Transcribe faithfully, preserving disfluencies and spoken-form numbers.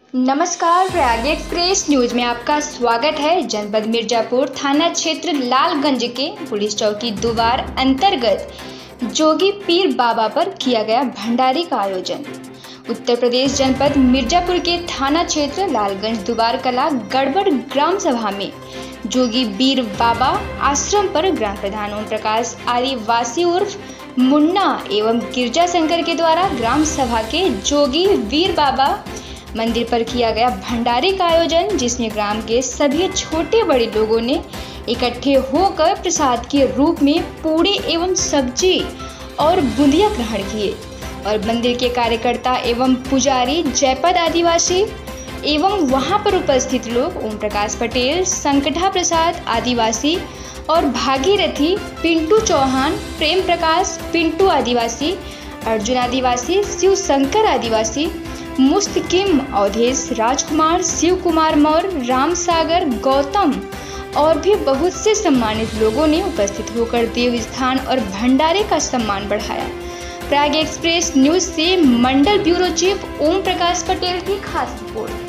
नमस्कार, Prayag express news में आपका स्वागत है। जनपद मिर्जापुर थाना क्षेत्र लालगंज के पुलिस चौकी दुवार अंतर्गत जोगी पीर बाबा पर किया गया भंडारे का आयोजन। उत्तर प्रदेश जनपद मिर्जापुर के थाना क्षेत्र लालगंज दुवार कला गड़बड़ ग्राम सभा में जोगी पीर बाबा आश्रम पर ग्राम प्रधान ओम प्रकाश आदिवासी उर्फ मुन्ना एवं गिरजा शंकर के द्वारा ग्राम सभा के जोगी वीर बाबा मंदिर पर किया गया भंडारे का आयोजन, जिसमें ग्राम के सभी छोटे बड़े लोगों ने इकट्ठे होकर प्रसाद के रूप में पूड़ी एवं सब्जी और बूंदिया ग्रहण किए और मंदिर के कार्यकर्ता एवं पुजारी जयपद आदिवासी एवं वहां पर उपस्थित लोग ओम प्रकाश पटेल, संकटा प्रसाद आदिवासी और भागीरथी, पिंटू चौहान, प्रेम प्रकाश, पिंटू आदिवासी, अर्जुन आदिवासी, शिव शंकर आदिवासी, मुस्तकिम अवधेश, राजकुमार, शिव कुमार मौर्य, राम सागर, गौतम और भी बहुत से सम्मानित लोगों ने उपस्थित होकर देव स्थान और भंडारे का सम्मान बढ़ाया। प्रयाग एक्सप्रेस न्यूज से मंडल ब्यूरो चीफ ओम प्रकाश पटेल की खास रिपोर्ट।